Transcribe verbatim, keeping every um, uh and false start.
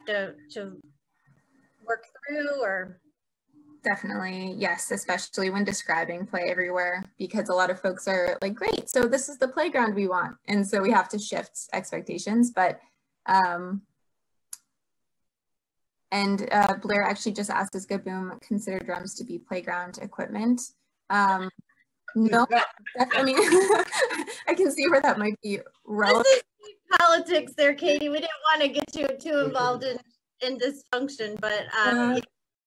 to, to work through, or? Definitely, yes, especially when describing play everywhere, because a lot of folks are like, great, so this is the playground we want. And so we have to shift expectations. But, um, and uh, Blair actually just asked, does KaBoom consider drums to be playground equipment? Um, no, I mean, I can see where that might be relevant. This is politics there, Katie. We didn't want to get you too involved in, in dysfunction, but um, uh, yeah.